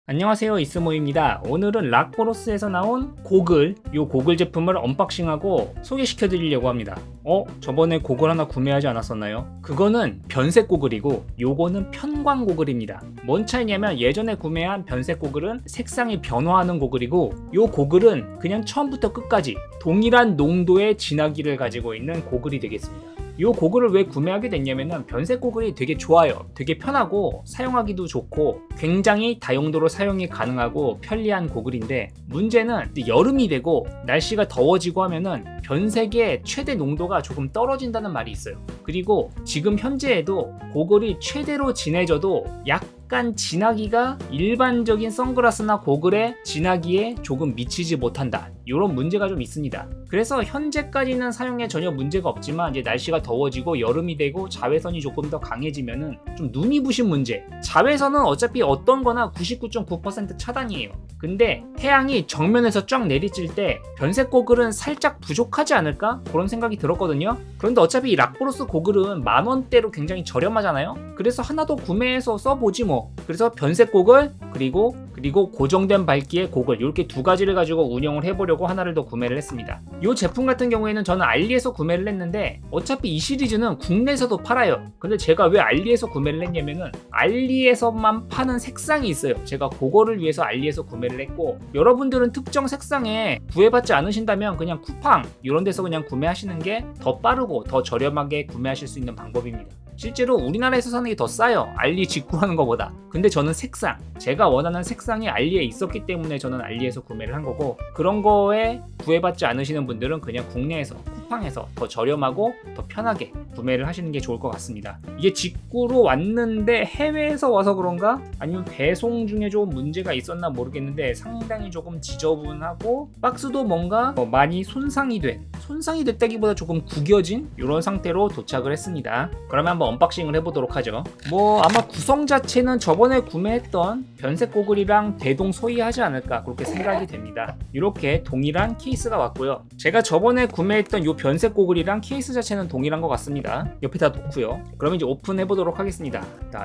안녕하세요, 이스모입니다. 오늘은 락보로스에서 나온 고글, 요 고글 제품을 언박싱하고 소개시켜 드리려고 합니다. 저번에 고글 하나 구매하지 않았었나요? 그거는 변색 고글이고 요거는 편광 고글입니다. 뭔 차이냐면 예전에 구매한 변색 고글은 색상이 변화하는 고글이고 요 고글은 그냥 처음부터 끝까지 동일한 농도의 진하기를 가지고 있는 고글이 되겠습니다. 이 고글을 왜 구매하게 됐냐면은 변색 고글이 되게 좋아요. 되게 편하고 사용하기도 좋고 굉장히 다용도로 사용이 가능하고 편리한 고글인데, 문제는 여름이 되고 날씨가 더워지고 하면은 변색의 최대 농도가 조금 떨어진다는 말이 있어요. 그리고 지금 현재에도 고글이 최대로 진해져도 약간 진하기가 일반적인 선글라스나 고글의 진하기에 조금 미치지 못한다, 이런 문제가 좀 있습니다. 그래서 현재까지는 사용에 전혀 문제가 없지만 이제 날씨가 더워지고 여름이 되고 자외선이 조금 더 강해지면은 좀 눈이 부신 문제. 자외선은 어차피 어떤 거나 99.9% 차단이에요. 근데 태양이 정면에서 쫙 내리칠 때 변색 고글은 살짝 부족하지 않을까? 그런 생각이 들었거든요. 그런데 어차피 이 락보로스 고글은 만원대로 굉장히 저렴하잖아요. 그래서 하나 더 구매해서 써보지 뭐. 그래서 변색 고글 그리고 고정된 밝기의 고글, 이렇게 두 가지를 가지고 운영을 해보려고 하나를 더 구매를 했습니다. 이 제품 같은 경우에는 저는 알리에서 구매를 했는데 어차피 이 시리즈는 국내에서도 팔아요. 근데 제가 왜 알리에서 구매를 했냐면은 알리에서만 파는 색상이 있어요. 제가 그거를 위해서 알리에서 구매를 했고, 여러분들은 특정 색상에 구애받지 않으신다면 그냥 쿠팡 이런 데서 그냥 구매하시는 게 더 빠르고 더 저렴하게 구매하실 수 있는 방법입니다. 실제로 우리나라에서 사는 게 더 싸요, 알리 직구하는 것보다. 근데 저는 색상, 제가 원하는 색상이 알리에 있었기 때문에 저는 알리에서 구매를 한 거고, 그런 거에 구애받지 않으시는 분들은 그냥 국내에서 쿠팡에서 더 저렴하고 더 편하게 구매를 하시는 게 좋을 것 같습니다. 이게 직구로 왔는데 해외에서 와서 그런가? 아니면 배송 중에 좀 문제가 있었나 모르겠는데 상당히 조금 지저분하고 박스도 뭔가 많이 손상이 됐다기보다 조금 구겨진 이런 상태로 도착을 했습니다. 그러면 한번 언박싱을 해보도록 하죠. 아마 구성 자체는 저번에 구매했던 변색 고글이랑 대동소이하지 않을까 그렇게 생각이 됩니다. 이렇게 동일한 케이스가 왔고요. 제가 저번에 구매했던 이 변색 고글이랑 케이스 자체는 동일한 것 같습니다. 옆에다 놓고요. 그러면 이제 오픈해 보도록 하겠습니다.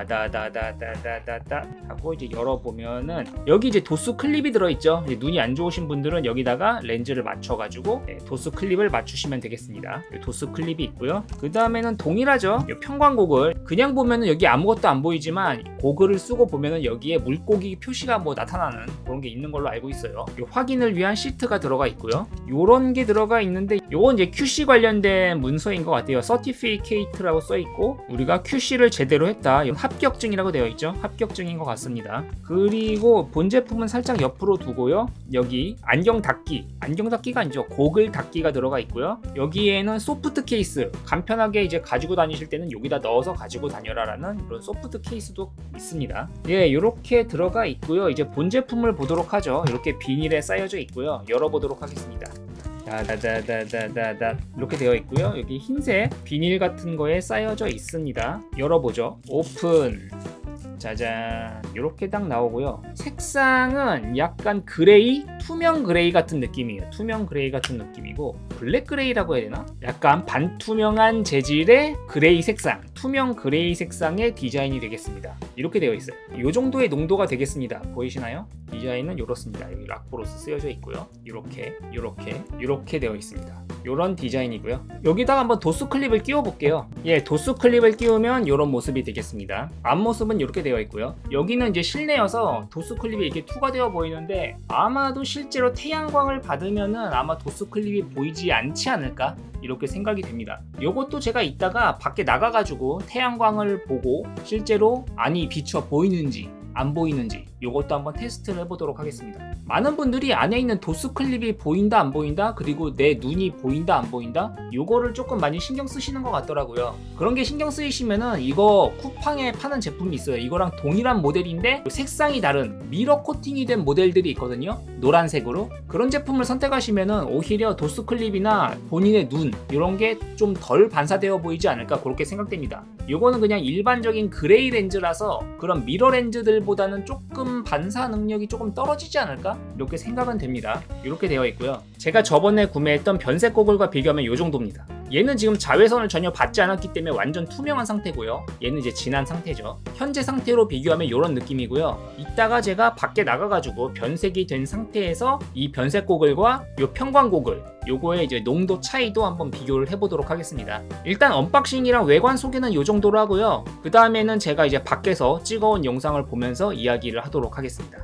다다다다다다다 하고 이제 열어보면은 여기 이제 도수 클립이 들어있죠. 눈이 안 좋으신 분들은 여기다가 렌즈를 맞춰가지고 도수 클립을 맞추시면 되겠습니다. 도수 클립이 있고요. 그 다음에는 동일하죠. 편광 고글, 그냥 보면은 여기 아무것도 안 보이지만 고글을 쓰고 보면은 여기에 물고기 표시가 나타나는 그런 게 있는 걸로 알고 있어요. 확인을 위한 시트가 들어가 있고요. 요런 게 들어가 있는데 요건 이제 QC 관련된 문서인 것 같아요. Certificate라고 써있고 우리가 QC를 제대로 했다, 이건 합격증이라고 되어 있죠. 합격증인 것 같습니다. 그리고 본 제품은 살짝 옆으로 두고요. 여기 안경 닦기가 아니죠, 고글 닦기가 들어가 있고요. 여기에는 소프트 케이스, 간편하게 이제 가지고 다니실 때는 여기다 넣어서 가지고 다녀라라는 이런 소프트 케이스도 있습니다. 예, 이렇게 들어가 있고요. 이제 본 제품을 보도록 하죠. 이렇게 비닐에 쌓여져 있고요. 열어보도록 하겠습니다. 다다다다다다 이렇게 되어 있고요. 여기 흰색 비닐 같은 거에 쌓여져 있습니다. 열어보죠. 오픈. 짜잔, 이렇게 딱 나오고요. 색상은 약간 그레이, 투명 그레이 같은 느낌이에요. 투명 그레이 같은 느낌이고, 블랙 그레이라고 해야 되나? 약간 반투명한 재질의 그레이 색상, 투명 그레이 색상의 디자인이 되겠습니다. 이렇게 되어 있어요. 이 정도의 농도가 되겠습니다. 보이시나요? 디자인은 이렇습니다. 여기 락보로스 쓰여져 있고요. 이렇게 되어 있습니다. 이런 디자인이고요. 여기다가 한번 도수 클립을 끼워 볼게요. 예, 도수 클립을 끼우면 이런 모습이 되겠습니다. 앞모습은 이렇게 되어 있고요. 여기는 이제 실내여서 도수 클립이 이렇게 투과되어 보이는데 아마도 실제로 태양광을 받으면은 아마 도수 클립이 보이지 않지 않을까, 이렇게 생각이 됩니다. 이것도 제가 이따가 밖에 나가가지고 태양광을 보고 실제로 안이 비쳐 보이는지 안 보이는지 이것도 한번 테스트를 해보도록 하겠습니다. 많은 분들이 안에 있는 도수 클립이 보인다 안 보인다, 그리고 내 눈이 보인다 안 보인다, 요거를 조금 많이 신경 쓰시는 것 같더라고요. 그런 게 신경 쓰이시면은 이거 쿠팡에 파는 제품이 있어요. 이거랑 동일한 모델인데 색상이 다른 미러 코팅이 된 모델들이 있거든요. 노란색으로. 그런 제품을 선택하시면은 오히려 도수 클립이나 본인의 눈 이런 게 좀 덜 반사되어 보이지 않을까 그렇게 생각됩니다. 요거는 그냥 일반적인 그레이 렌즈라서 그런 미러 렌즈들보다는 조금 반사 능력이 조금 떨어지지 않을까 이렇게 생각은 됩니다. 이렇게 되어 있고요. 제가 저번에 구매했던 변색 고글과 비교하면 요 정도입니다. 얘는 지금 자외선을 전혀 받지 않았기 때문에 완전 투명한 상태고요. 얘는 이제 진한 상태죠. 현재 상태로 비교하면 이런 느낌이고요. 이따가 제가 밖에 나가가지고 변색이 된 상태에서 이 변색 고글과 요 편광 고글 요거의 이제 농도 차이도 한번 비교를 해보도록 하겠습니다. 일단 언박싱이랑 외관 소개는 요 정도로 하고요. 그 다음에는 제가 이제 밖에서 찍어온 영상을 보면서 이야기를 하도록 하겠습니다.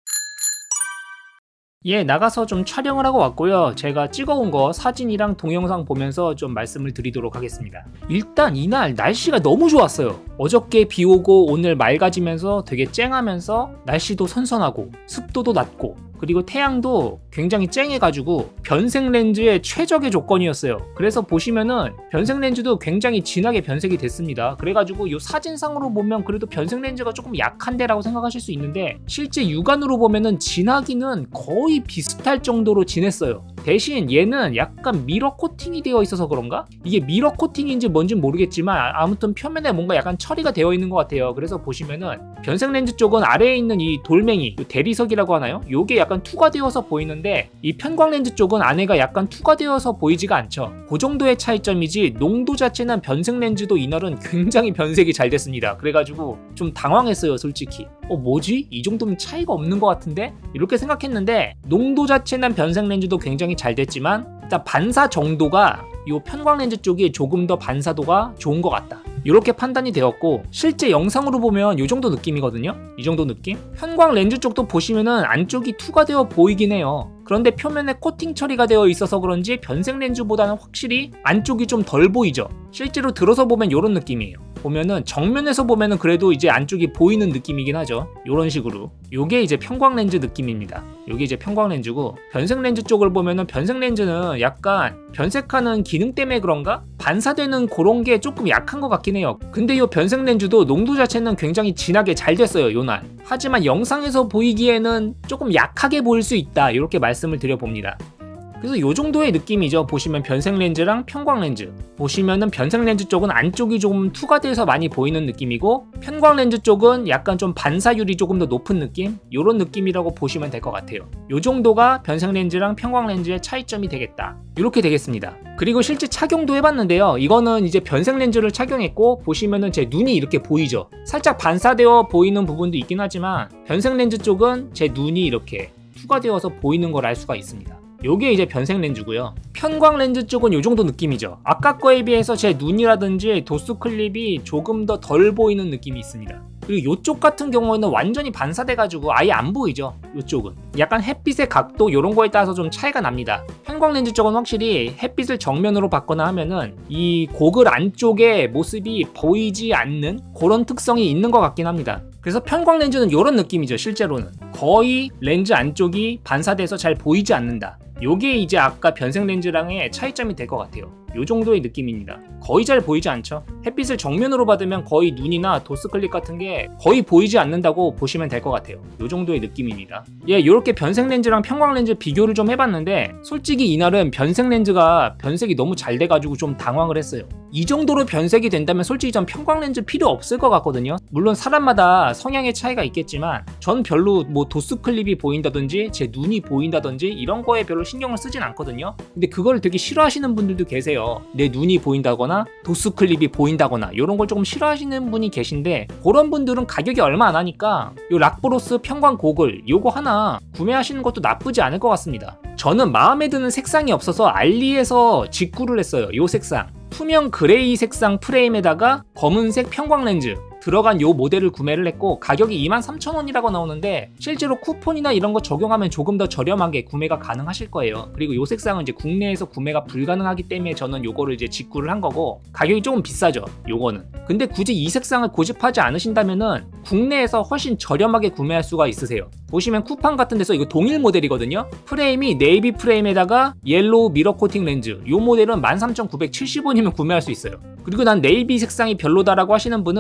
예, 나가서 좀 촬영을 하고 왔고요. 제가 찍어온 거 사진이랑 동영상 보면서 좀 말씀을 드리도록 하겠습니다. 일단 이날 날씨가 너무 좋았어요. 어저께 비 오고 오늘 맑아지면서 되게 쨍하면서 날씨도 선선하고 습도도 낮고 그리고 태양도 굉장히 쨍해가지고 변색 렌즈의 최적의 조건이었어요. 그래서 보시면은 변색 렌즈도 굉장히 진하게 변색이 됐습니다. 그래가지고 이 사진상으로 보면 그래도 변색 렌즈가 조금 약한데 라고 생각하실 수 있는데 실제 육안으로 보면은 진하기는 거의 비슷할 정도로 진했어요. 대신 얘는 약간 미러 코팅이 되어 있어서 그런가? 이게 미러 코팅인지 뭔지 모르겠지만 아무튼 표면에 뭔가 약간 처리가 되어 있는 것 같아요. 그래서 보시면은 변색 렌즈 쪽은 아래에 있는 이 돌멩이, 대리석이라고 하나요? 요게 약간 투과 되어서 보이는데 이 편광 렌즈 쪽은 안에가 약간 투과 되어서 보이지가 않죠. 그 정도의 차이점이지 농도 자체는 변색 렌즈도 이날은 굉장히 변색이 잘 됐습니다. 그래가지고 좀 당황했어요, 솔직히. 뭐지? 이 정도면 차이가 없는 것 같은데? 이렇게 생각했는데 농도 자체는 변색 렌즈도 굉장히 잘 됐지만 일단 반사 정도가 이 편광 렌즈 쪽이 조금 더 반사도가 좋은 것 같다. 이렇게 판단이 되었고 실제 영상으로 보면 이 정도 느낌이거든요. 이 정도 느낌? 편광 렌즈 쪽도 보시면은 안쪽이 투과되어 보이긴 해요. 그런데 표면에 코팅 처리가 되어 있어서 그런지 변색 렌즈보다는 확실히 안쪽이 좀 덜 보이죠. 실제로 들어서 보면 이런 느낌이에요. 보면은 정면에서 보면은 그래도 이제 안쪽이 보이는 느낌이긴 하죠. 이런 식으로. 요게 이제 편광 렌즈 느낌입니다. 요게 이제 편광 렌즈고 변색 렌즈 쪽을 보면은 변색 렌즈는 약간 변색하는 기능 때문에 그런가? 반사되는 그런 게 조금 약한 것 같긴 해요. 근데 요 변색 렌즈도 농도 자체는 굉장히 진하게 잘 됐어요, 요날. 하지만 영상에서 보이기에는 조금 약하게 보일 수 있다. 이렇게 말씀을 드려봅니다. 그래서 요 정도의 느낌이죠. 보시면 변색 렌즈랑 편광 렌즈 보시면은 변색 렌즈 쪽은 안쪽이 좀 투과돼서 많이 보이는 느낌이고 편광 렌즈 쪽은 약간 좀 반사율이 조금 더 높은 느낌? 요런 느낌이라고 보시면 될 것 같아요. 요 정도가 변색 렌즈랑 편광 렌즈의 차이점이 되겠다. 이렇게 되겠습니다. 그리고 실제 착용도 해봤는데요. 이거는 이제 변색 렌즈를 착용했고 보시면은 제 눈이 이렇게 보이죠. 살짝 반사되어 보이는 부분도 있긴 하지만 변색 렌즈 쪽은 제 눈이 이렇게 투과되어서 보이는 걸 알 수가 있습니다. 요게 이제 변색 렌즈고요. 편광 렌즈 쪽은 요 정도 느낌이죠. 아까 거에 비해서 제 눈이라든지 도수 클립이 조금 더 덜 보이는 느낌이 있습니다. 그리고 요쪽 같은 경우에는 완전히 반사돼가지고 아예 안 보이죠. 요쪽은 약간 햇빛의 각도 요런 거에 따라서 좀 차이가 납니다. 편광 렌즈 쪽은 확실히 햇빛을 정면으로 받거나 하면은 이 고글 안쪽의 모습이 보이지 않는 그런 특성이 있는 것 같긴 합니다. 그래서 편광 렌즈는 이런 느낌이죠. 실제로는 거의 렌즈 안쪽이 반사돼서 잘 보이지 않는다. 요게 이제 아까 변색 렌즈랑의 차이점이 될 것 같아요. 요 정도의 느낌입니다. 거의 잘 보이지 않죠? 햇빛을 정면으로 받으면 거의 눈이나 도스클립 같은 게 거의 보이지 않는다고 보시면 될 것 같아요. 요 정도의 느낌입니다. 예, 요렇게 변색 렌즈랑 편광 렌즈 비교를 좀 해봤는데 솔직히 이날은 변색 렌즈가 변색이 너무 잘 돼가지고 좀 당황을 했어요. 이 정도로 변색이 된다면 솔직히 전 편광 렌즈 필요 없을 것 같거든요. 물론 사람마다 성향의 차이가 있겠지만 전 별로 뭐 도스클립이 보인다든지 제 눈이 보인다든지 이런 거에 별로 신경을 쓰진 않거든요. 근데 그걸 되게 싫어하시는 분들도 계세요. 내 눈이 보인다거나 도스클립이 보인다거나 이런 걸 조금 싫어하시는 분이 계신데 그런 분들은 가격이 얼마 안 하니까 요 락보로스 편광 고글 요거 하나 구매하시는 것도 나쁘지 않을 것 같습니다. 저는 마음에 드는 색상이 없어서 알리에서 직구를 했어요. 요 색상 투명 그레이 색상 프레임에다가 검은색 편광 렌즈 들어간 요 모델을 구매를 했고 가격이 23,000원이라고 나오는데 실제로 쿠폰이나 이런 거 적용하면 조금 더 저렴하게 구매가 가능하실 거예요. 그리고 요 색상은 이제 국내에서 구매가 불가능하기 때문에 저는 요거를 이제 직구를 한 거고 가격이 조금 비싸죠. 요거는. 근데 굳이 이 색상을 고집하지 않으신다면은 국내에서 훨씬 저렴하게 구매할 수가 있으세요. 보시면 쿠팡 같은 데서 이거 동일 모델이거든요. 프레임이 네이비 프레임에다가 옐로우 미러 코팅 렌즈 요 모델은 13,970원이면 구매할 수 있어요. 그리고 난 네이비 색상이 별로다라고 하시는 분은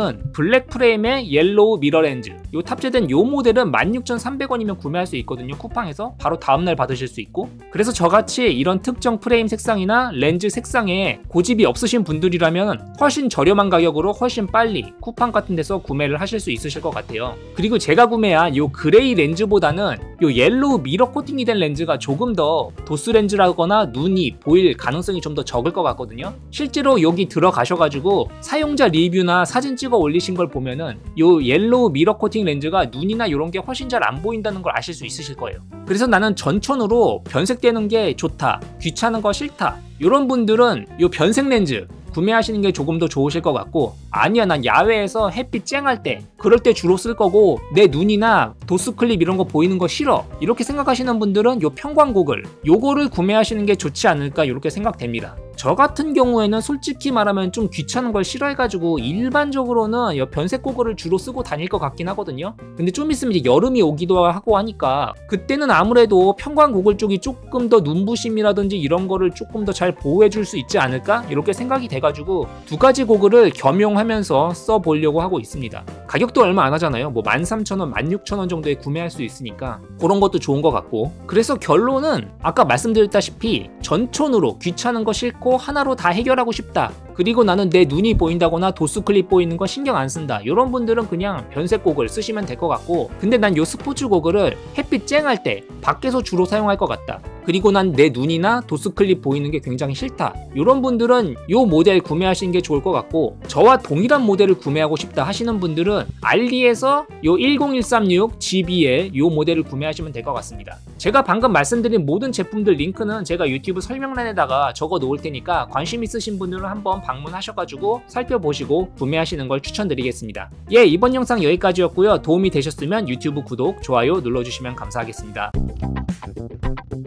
블랙 프레임의 옐로우 미러 렌즈, 요 탑재된 요 모델은 16,300원이면 구매할 수 있거든요. 쿠팡에서 바로 다음날 받으실 수 있고. 그래서 저같이 이런 특정 프레임 색상이나 렌즈 색상에 고집이 없으신 분들이라면 훨씬 저렴한 가격으로 훨씬 빨리 쿠팡 같은 데서 구매를 하실 수 있으실 것 같아요. 그리고 제가 구매한 요 그레이 렌즈보다는 요 옐로우 미러 코팅이 된 렌즈가 조금 더 도수 렌즈라거나 눈이 보일 가능성이 좀 더 적을 것 같거든요. 실제로 여기 들어가셔가지고 사용자 리뷰나 사진 찍어 올리신 걸 보면은 요 옐로우 미러 코팅 렌즈가 눈이나 이런 게 훨씬 잘 안 보인다는 걸 아실 수 있으실 거예요. 그래서 나는 전천후로 변색되는 게 좋다, 귀찮은 거 싫다, 이런 분들은 요 변색 렌즈 구매하시는 게 조금 더 좋으실 것 같고, 아니야 난 야외에서 햇빛 쨍할 때 그럴 때 주로 쓸 거고 내 눈이나 도수 클립 이런 거 보이는 거 싫어, 이렇게 생각하시는 분들은 요 편광 고글 요거를 구매하시는 게 좋지 않을까 이렇게 생각됩니다. 저 같은 경우에는 솔직히 말하면 좀 귀찮은 걸 싫어해가지고 일반적으로는 이 변색 고글을 주로 쓰고 다닐 것 같긴 하거든요. 근데 좀 있으면 이제 여름이 오기도 하고 하니까 그때는 아무래도 편광 고글 쪽이 조금 더 눈부심이라든지 이런 거를 조금 더 잘 보호해줄 수 있지 않을까 이렇게 생각이 돼가지고 두 가지 고글을 겸용하면서 써보려고 하고 있습니다. 가격도 얼마 안 하잖아요. 뭐 13,000원, 16,000원 정도에 구매할 수 있으니까 그런 것도 좋은 것 같고. 그래서 결론은 아까 말씀드렸다시피 전천후로 귀찮은 거 싫고 하나로 다 해결하고 싶다, 그리고 나는 내 눈이 보인다거나 도수 클립 보이는 거 신경 안 쓴다, 이런 분들은 그냥 변색 고글 쓰시면 될 것 같고, 근데 난 요 스포츠 고글을 햇빛 쨍할 때 밖에서 주로 사용할 것 같다, 그리고 난 내 눈이나 도수 클립 보이는 게 굉장히 싫다, 이런 분들은 요 모델 구매하시는 게 좋을 것 같고, 저와 동일한 모델을 구매하고 싶다 하시는 분들은 알리에서 요 10136GB의 요 모델을 구매하시면 될 것 같습니다. 제가 방금 말씀드린 모든 제품들 링크는 제가 유튜브 설명란에다가 적어 놓을 테니까 관심 있으신 분들은 한번 방문하셔가지고 살펴보시고 구매하시는 걸 추천드리겠습니다. 예, 이번 영상 여기까지였고요. 도움이 되셨으면 유튜브 구독, 좋아요 눌러주시면 감사하겠습니다.